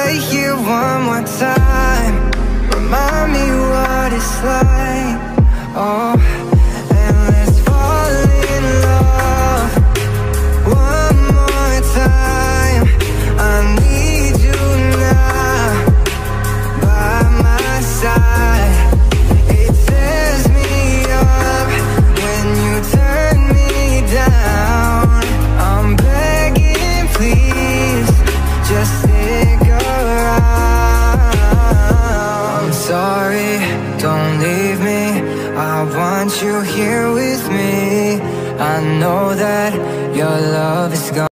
stay here one more time. Remind me what it's like. Oh, and let's fall in love one more time. I need you now by my side. It tears me up when you turn me down. I'm begging, please, just stick around. I'm sorry, don't leave me. I want you here with me. I know that your love is gone.